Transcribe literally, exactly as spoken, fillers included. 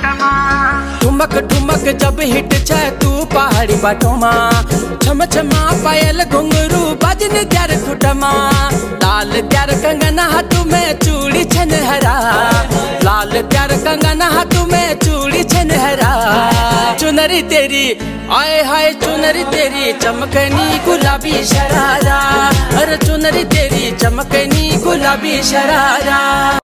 ठुमक ठुमक जब हिट छे तू पहाड़ी बाटोमा, छम छमा पायल घुंघरू बाजन त्यार खुटमा। लाल त्यार कंगना हाथों में चूड़ी छन हरा, लाल त्यार कंगना हाथों में चूड़ी छन हरा। चुनरी तेरी आए हाय चुनरी तेरी चमकनी गुलाबी शरारा, अरे चुनरी तेरी चमकनी गुलाबी शरारा।